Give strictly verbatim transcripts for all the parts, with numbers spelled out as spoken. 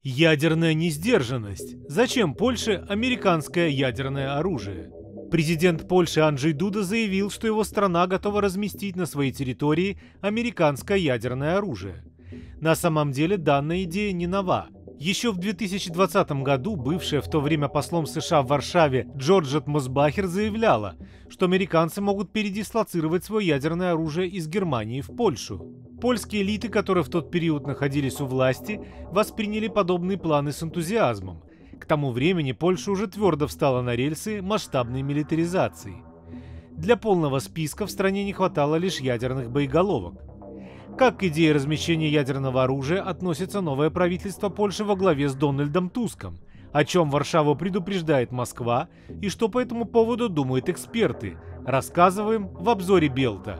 Ядерная несдержанность. Зачем Польше американское ядерное оружие? Президент Польши Анджей Дуда заявил, что его страна готова разместить на своей территории американское ядерное оружие. На самом деле данная идея не нова. Еще в две тысячи двадцатом году бывшая в то время послом США в Варшаве Джорджет Мосбахер заявляла, что американцы могут передислоцировать свое ядерное оружие из Германии в Польшу. Польские элиты, которые в тот период находились у власти, восприняли подобные планы с энтузиазмом. К тому времени Польша уже твердо встала на рельсы масштабной милитаризации. Для полного списка в стране не хватало лишь ядерных боеголовок. Как к идее размещения ядерного оружия относится новое правительство Польши во главе с Дональдом Туском, о чем Варшаву предупреждает Москва и что по этому поводу думают эксперты, рассказываем в обзоре Белта.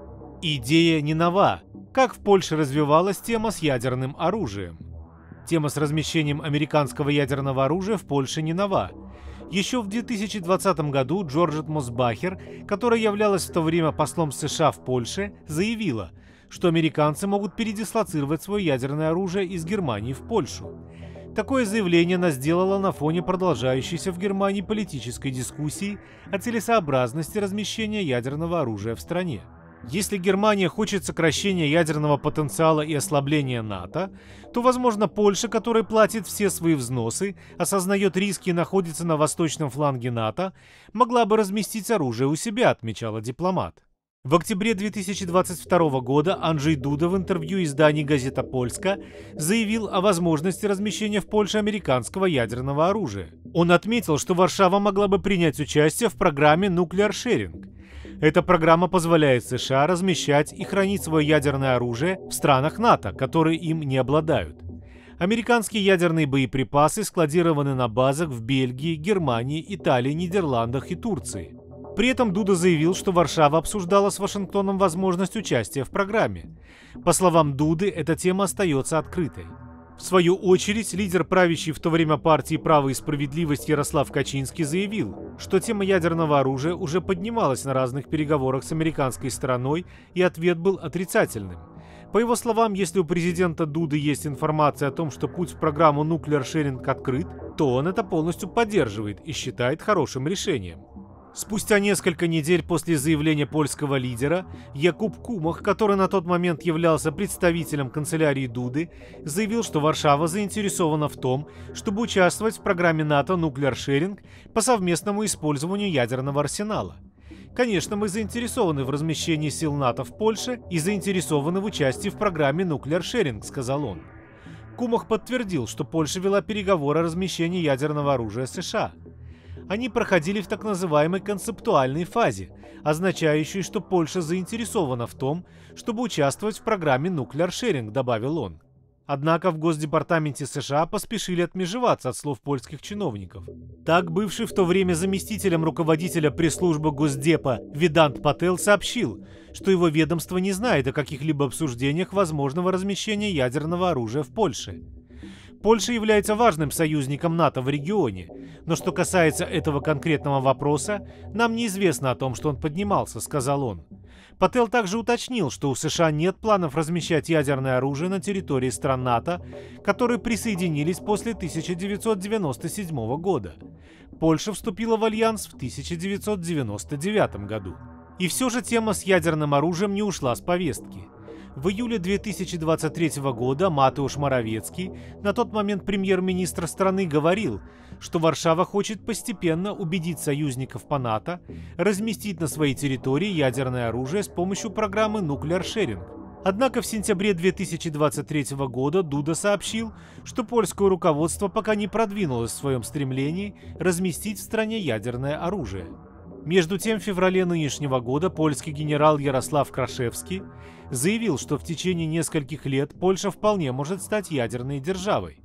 Идея не нова. Как в Польше развивалась тема с ядерным оружием? Тема с размещением американского ядерного оружия в Польше не нова. Еще в две тысячи двадцатом году Джорджет Мосбахер, которая являлась в то время послом США в Польше, заявила, что американцы могут передислоцировать свое ядерное оружие из Германии в Польшу. Такое заявление она сделала на фоне продолжающейся в Германии политической дискуссии о целесообразности размещения ядерного оружия в стране. Если Германия хочет сокращения ядерного потенциала и ослабления НАТО, то, возможно, Польша, которая платит все свои взносы, осознает риски и находится на восточном фланге НАТО, могла бы разместить оружие у себя, отмечала дипломат. В октябре две тысячи двадцать второго года Анджей Дуда в интервью изданию «Газета Польска» заявил о возможности размещения в Польше американского ядерного оружия. Он отметил, что Варшава могла бы принять участие в программе Nuclear Sharing. Эта программа позволяет США размещать и хранить свое ядерное оружие в странах НАТО, которые им не обладают. Американские ядерные боеприпасы складированы на базах в Бельгии, Германии, Италии, Нидерландах и Турции. При этом Дуда заявил, что Варшава обсуждала с Вашингтоном возможность участия в программе. По словам Дуды, эта тема остается открытой. В свою очередь, лидер правящей в то время партии «Право и справедливость» Ярослав Качинский заявил, что тема ядерного оружия уже поднималась на разных переговорах с американской стороной, и ответ был отрицательным. По его словам, если у президента Дуды есть информация о том, что путь в программу Nuclear Sharing открыт, то он это полностью поддерживает и считает хорошим решением. Спустя несколько недель после заявления польского лидера, Якуб Кумах, который на тот момент являлся представителем канцелярии Дуды, заявил, что Варшава заинтересована в том, чтобы участвовать в программе НАТО Nuclear Sharing по совместному использованию ядерного арсенала. Конечно, мы заинтересованы в размещении сил НАТО в Польше и заинтересованы в участии в программе Nuclear Sharing, сказал он. Кумах подтвердил, что Польша вела переговоры о размещении ядерного оружия США. Они проходили в так называемой концептуальной фазе, означающей, что Польша заинтересована в том, чтобы участвовать в программе Nuclear Sharing, добавил он. Однако в Госдепартаменте США поспешили отмежеваться от слов польских чиновников. Так, бывший в то время заместителем руководителя пресс-службы Госдепа Ведант Пател сообщил, что его ведомство не знает о каких-либо обсуждениях возможного размещения ядерного оружия в Польше. Польша является важным союзником НАТО в регионе, но что касается этого конкретного вопроса, нам неизвестно о том, что он поднимался, сказал он. Пател также уточнил, что у США нет планов размещать ядерное оружие на территории стран НАТО, которые присоединились после тысяча девятьсот девяносто седьмого года. Польша вступила в альянс в тысяча девятьсот девяносто девятом году. И все же тема с ядерным оружием не ушла с повестки. В июле две тысячи двадцать третьего года Матеуш Моравецкий, на тот момент премьер-министр страны, говорил, что Варшава хочет постепенно убедить союзников по НАТО разместить на своей территории ядерное оружие с помощью программы Nuclear Sharing. Однако в сентябре две тысячи двадцать третьего года Дуда сообщил, что польское руководство пока не продвинулось в своем стремлении разместить в стране ядерное оружие. Между тем, в феврале нынешнего года польский генерал Ярослав Крашевский заявил, что в течение нескольких лет Польша вполне может стать ядерной державой.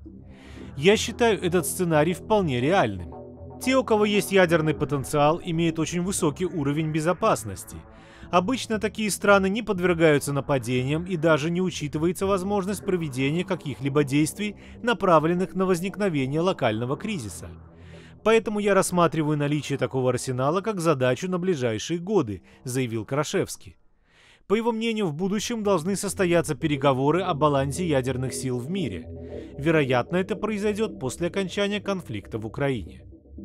Я считаю этот сценарий вполне реальным. Те, у кого есть ядерный потенциал, имеют очень высокий уровень безопасности. Обычно такие страны не подвергаются нападениям и даже не учитывается возможность проведения каких-либо действий, направленных на возникновение локального кризиса. Поэтому я рассматриваю наличие такого арсенала как задачу на ближайшие годы, заявил Крашевский. По его мнению, в будущем должны состояться переговоры о балансе ядерных сил в мире. Вероятно, это произойдет после окончания конфликта в Украине.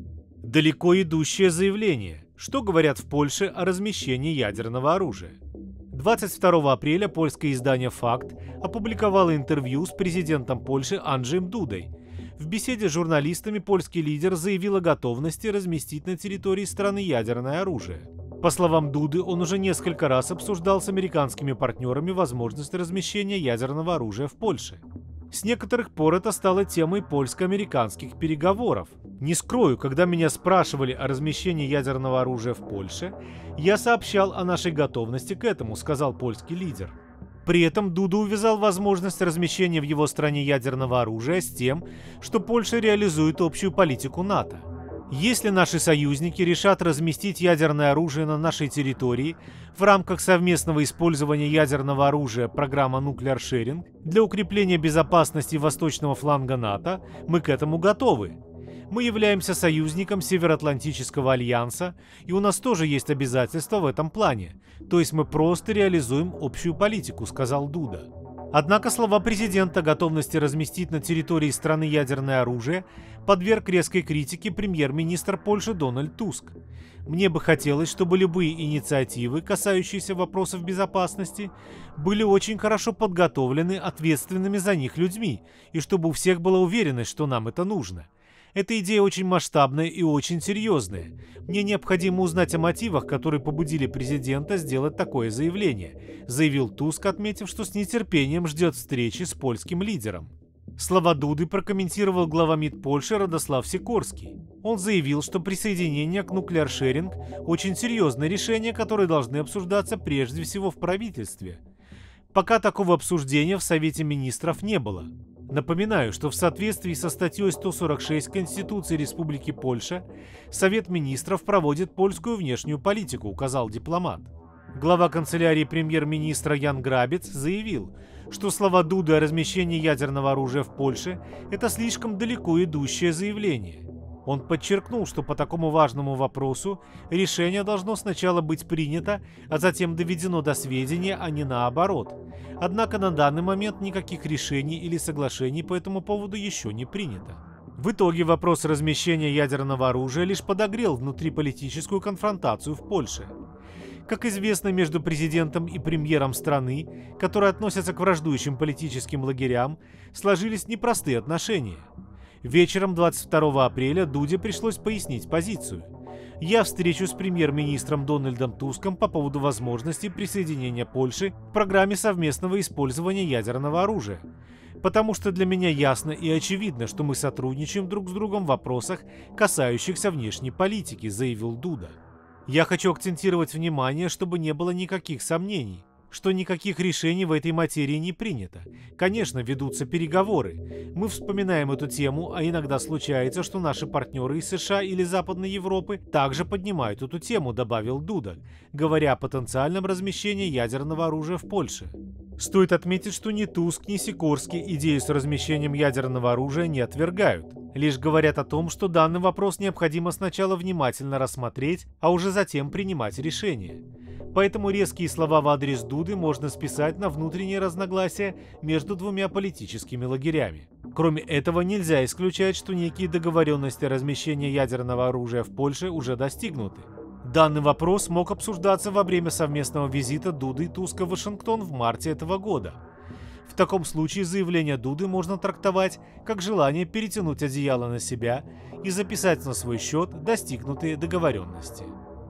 Далеко идущее заявление. Что говорят в Польше о размещении ядерного оружия? двадцать второго апреля польское издание «Факт» опубликовало интервью с президентом Польши Анджеем Дудой. В беседе с журналистами польский лидер заявил о готовности разместить на территории страны ядерное оружие. По словам Дуды, он уже несколько раз обсуждал с американскими партнерами возможность размещения ядерного оружия в Польше. С некоторых пор это стало темой польско-американских переговоров. Не скрою, когда меня спрашивали о размещении ядерного оружия в Польше, я сообщал о нашей готовности к этому, сказал польский лидер. При этом Дуда увязал возможность размещения в его стране ядерного оружия с тем, что Польша реализует общую политику НАТО. Если наши союзники решат разместить ядерное оружие на нашей территории в рамках совместного использования ядерного оружия программа Nuclear Sharing для укрепления безопасности восточного фланга НАТО, мы к этому готовы. Мы являемся союзником Североатлантического альянса, и у нас тоже есть обязательства в этом плане. То есть мы просто реализуем общую политику, сказал Дуда. Однако слова президента о готовности разместить на территории страны ядерное оружие подверг резкой критике премьер-министр Польши Дональд Туск. Мне бы хотелось, чтобы любые инициативы, касающиеся вопросов безопасности, были очень хорошо подготовлены ответственными за них людьми, и чтобы у всех была уверенность, что нам это нужно. Эта идея очень масштабная и очень серьезная. Мне необходимо узнать о мотивах, которые побудили президента сделать такое заявление, заявил Туск, отметив, что с нетерпением ждет встречи с польским лидером. Слова Дуды прокомментировал глава МИД Польши Радослав Сикорский. Он заявил, что присоединение к Nuclear Sharing очень серьезное решение, которое должны обсуждаться прежде всего в правительстве. Пока такого обсуждения в Совете министров не было. Напоминаю, что в соответствии со статьей сто сорок шесть Конституции Республики Польша Совет министров проводит польскую внешнюю политику, указал дипломат. Глава канцелярии премьер-министра Ян Грабец заявил, что слова Дуды о размещении ядерного оружия в Польше – это слишком далеко идущее заявление. Он подчеркнул, что по такому важному вопросу решение должно сначала быть принято, а затем доведено до сведения, а не наоборот. Однако на данный момент никаких решений или соглашений по этому поводу еще не принято. В итоге вопрос размещения ядерного оружия лишь подогрел внутриполитическую конфронтацию в Польше. Как известно, между президентом и премьером страны, которые относятся к враждующим политическим лагерям, сложились непростые отношения. Вечером двадцать второго апреля Дуде пришлось пояснить позицию. Я встречусь с премьер-министром Дональдом Туском по поводу возможности присоединения Польши к программе совместного использования ядерного оружия. Потому что для меня ясно и очевидно, что мы сотрудничаем друг с другом в вопросах, касающихся внешней политики, заявил Дуда. Я хочу акцентировать внимание, чтобы не было никаких сомнений, что никаких решений в этой материи не принято. Конечно, ведутся переговоры. Мы вспоминаем эту тему, а иногда случается, что наши партнеры из США или Западной Европы также поднимают эту тему, добавил Дуда, говоря о потенциальном размещении ядерного оружия в Польше. Стоит отметить, что ни Туск, ни Сикорский идею с размещением ядерного оружия не отвергают. Лишь говорят о том, что данный вопрос необходимо сначала внимательно рассмотреть, а уже затем принимать решение. Поэтому резкие слова в адрес Дуды можно списать на внутренние разногласия между двумя политическими лагерями. Кроме этого, нельзя исключать, что некие договоренности о размещении ядерного оружия в Польше уже достигнуты. Данный вопрос мог обсуждаться во время совместного визита Дуды и Туска в Вашингтон в марте этого года. В таком случае заявление Дуды можно трактовать как желание перетянуть одеяло на себя и записать на свой счет достигнутые договоренности.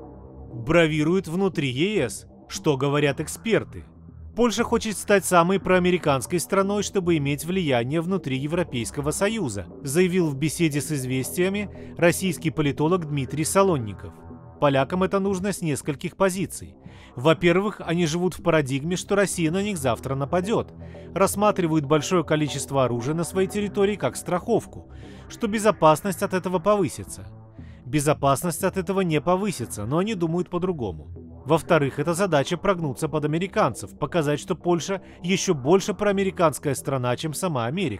Бравирует внутри ЕС. Что говорят эксперты? Польша хочет стать самой проамериканской страной, чтобы иметь влияние внутри Европейского Союза, заявил в беседе с «Известиями» российский политолог Дмитрий Солонников. Полякам это нужно с нескольких позиций. Во-первых, они живут в парадигме, что Россия на них завтра нападет, рассматривают большое количество оружия на своей территории как страховку, что безопасность от этого повысится. Безопасность от этого не повысится, но они думают по-другому. Во-вторых, это задача прогнуться под американцев, показать, что Польша еще больше проамериканская страна, чем сама Америка.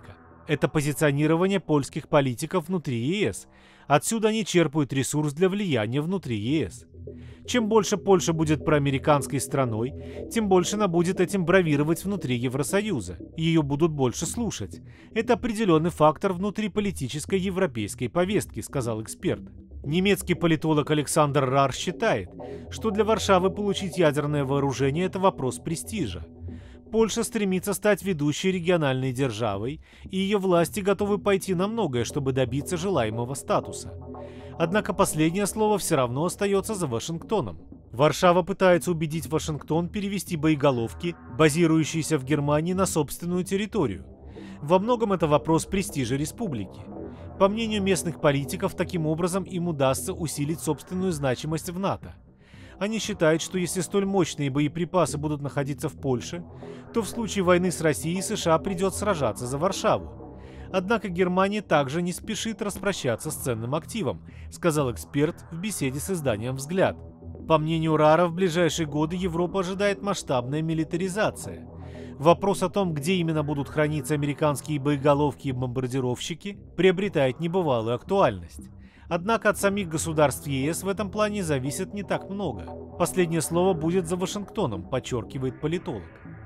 Это позиционирование польских политиков внутри ЕС. Отсюда они черпают ресурс для влияния внутри ЕС. Чем больше Польша будет проамериканской страной, тем больше она будет этим бравировать внутри Евросоюза. Ее будут больше слушать. Это определенный фактор внутриполитической европейской повестки, сказал эксперт. Немецкий политолог Александр Рар считает, что для Варшавы получить ядерное вооружение – это вопрос престижа. Польша стремится стать ведущей региональной державой, и ее власти готовы пойти на многое, чтобы добиться желаемого статуса. Однако последнее слово все равно остается за Вашингтоном. Варшава пытается убедить Вашингтон перевести боеголовки, базирующиеся в Германии, на собственную территорию. Во многом это вопрос престижа республики. По мнению местных политиков, таким образом им удастся усилить собственную значимость в НАТО. Они считают, что если столь мощные боеприпасы будут находиться в Польше, то в случае войны с Россией США придется сражаться за Варшаву. Однако Германия также не спешит распрощаться с ценным активом, сказал эксперт в беседе с изданием «Взгляд». По мнению Рара, в ближайшие годы Европа ожидает масштабная милитаризация. Вопрос о том, где именно будут храниться американские боеголовки и бомбардировщики, приобретает небывалую актуальность. Однако от самих государств ЕС в этом плане зависит не так много. Последнее слово будет за Вашингтоном, подчеркивает политолог.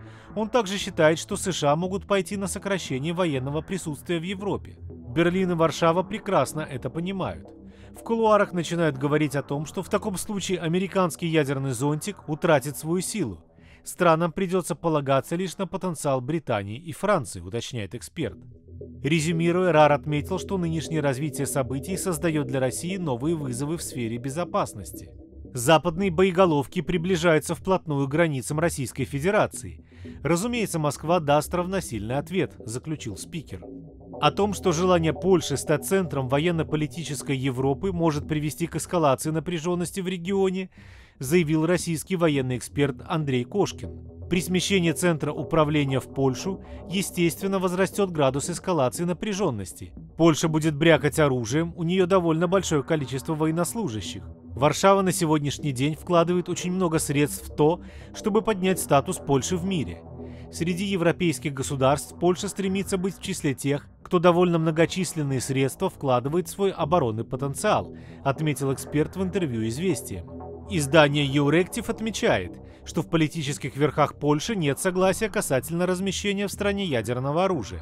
Он также считает, что США могут пойти на сокращение военного присутствия в Европе. Берлин и Варшава прекрасно это понимают. В кулуарах начинают говорить о том, что в таком случае американский ядерный зонтик утратит свою силу. Странам придется полагаться лишь на потенциал Британии и Франции, уточняет эксперт. Резюмируя, Рар отметил, что нынешнее развитие событий создает для России новые вызовы в сфере безопасности. Западные боеголовки приближаются вплотную к границам Российской Федерации. Разумеется, Москва даст равносильный ответ, заключил спикер. О том, что желание Польши стать центром военно-политической Европы может привести к эскалации напряженности в регионе, заявил российский военный эксперт Андрей Кошкин. При смещении центра управления в Польшу, естественно, возрастет градус эскалации напряженности. Польша будет брякать оружием, у нее довольно большое количество военнослужащих. Варшава на сегодняшний день вкладывает очень много средств в то, чтобы поднять статус Польши в мире. Среди европейских государств Польша стремится быть в числе тех, кто довольно многочисленные средства вкладывает в свой оборонный потенциал, отметил эксперт в интервью «Известиям». Издание Euractiv отмечает, что в политических верхах Польши нет согласия касательно размещения в стране ядерного оружия.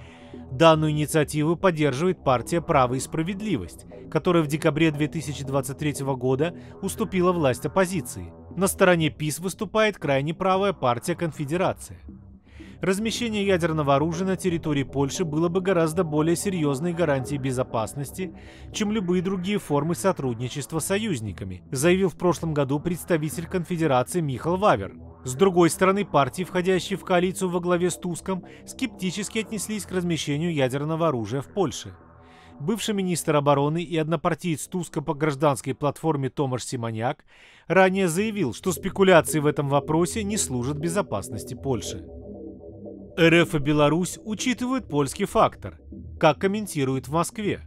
Данную инициативу поддерживает партия «Право и справедливость», которая в декабре две тысячи двадцать третьего года уступила власть оппозиции. На стороне ПиС выступает крайне правая партия «Конфедерация». Размещение ядерного оружия на территории Польши было бы гораздо более серьезной гарантией безопасности, чем любые другие формы сотрудничества с союзниками, заявил в прошлом году представитель Конфедерации Михал Вавер. С другой стороны, партии, входящие в коалицию во главе с Туском, скептически отнеслись к размещению ядерного оружия в Польше. Бывший министр обороны и однопартиец Туска по гражданской платформе Томаш Симоняк ранее заявил, что спекуляции в этом вопросе не служат безопасности Польши. РФ и Беларусь учитывают польский фактор, как комментируют в Москве.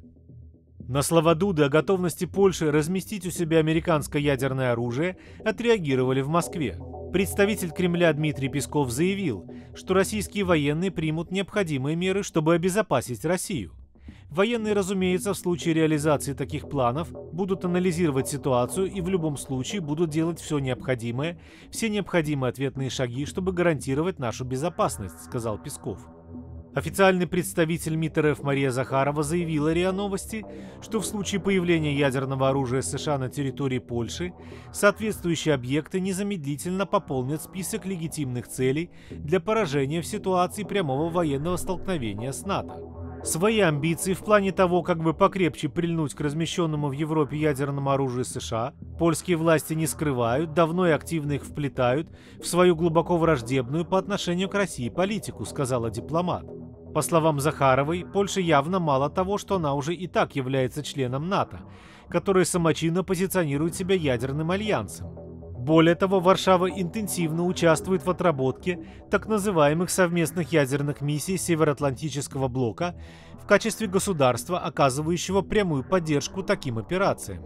На слова Дуды о готовности Польши разместить у себя американское ядерное оружие отреагировали в Москве. Представитель Кремля Дмитрий Песков заявил, что российские военные примут необходимые меры, чтобы обезопасить Россию. Военные, разумеется, в случае реализации таких планов будут анализировать ситуацию и в любом случае будут делать все необходимое, все необходимые ответные шаги, чтобы гарантировать нашу безопасность, сказал Песков. Официальный представитель МИД РФ Мария Захарова заявила РИА Новости, что в случае появления ядерного оружия США на территории Польши, соответствующие объекты незамедлительно пополнят список легитимных целей для поражения в ситуации прямого военного столкновения с НАТО. Свои амбиции в плане того, как бы покрепче прильнуть к размещенному в Европе ядерному оружию США, польские власти не скрывают, давно и активно их вплетают в свою глубоко враждебную по отношению к России политику, сказала дипломат. По словам Захаровой, Польше явно мало того, что она уже и так является членом НАТО, которое самочинно позиционирует себя ядерным альянсом. Более того, Варшава интенсивно участвует в отработке так называемых совместных ядерных миссий Североатлантического блока в качестве государства, оказывающего прямую поддержку таким операциям.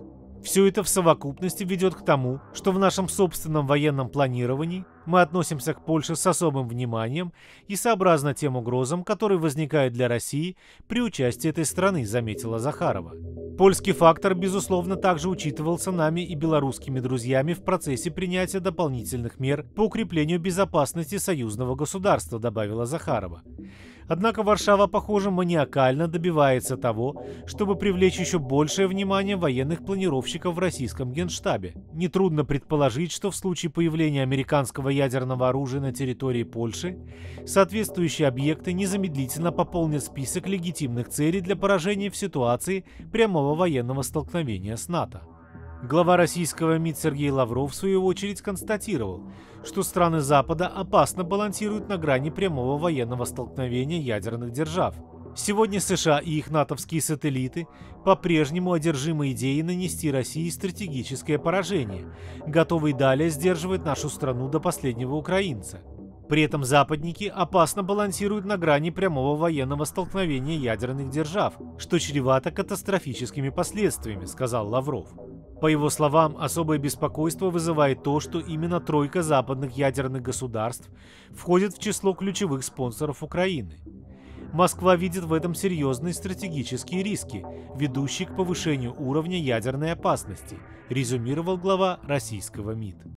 Все это в совокупности ведет к тому, что в нашем собственном военном планировании мы относимся к Польше с особым вниманием и сообразно тем угрозам, которые возникают для России при участии этой страны, заметила Захарова. Польский фактор, безусловно, также учитывался нами и белорусскими друзьями в процессе принятия дополнительных мер по укреплению безопасности союзного государства, добавила Захарова. Однако Варшава, похоже, маниакально добивается того, чтобы привлечь еще большее внимание военных планировщиков в российском Генштабе. Нетрудно предположить, что в случае появления американского ядерного оружия на территории Польши, соответствующие объекты незамедлительно пополнят список легитимных целей для поражения в ситуации прямого военного столкновения с НАТО. Глава российского МИД Сергей Лавров в свою очередь констатировал, что страны Запада опасно балансируют на грани прямого военного столкновения ядерных держав. Сегодня США и их натовские сателлиты по-прежнему одержимы идеей нанести России стратегическое поражение, готовые далее сдерживать нашу страну до последнего украинца. При этом западники опасно балансируют на грани прямого военного столкновения ядерных держав, что чревато катастрофическими последствиями, сказал Лавров. По его словам, особое беспокойство вызывает то, что именно тройка западных ядерных государств входит в число ключевых спонсоров Украины. Москва видит в этом серьезные стратегические риски, ведущие к повышению уровня ядерной опасности, резюмировал глава российского МИД.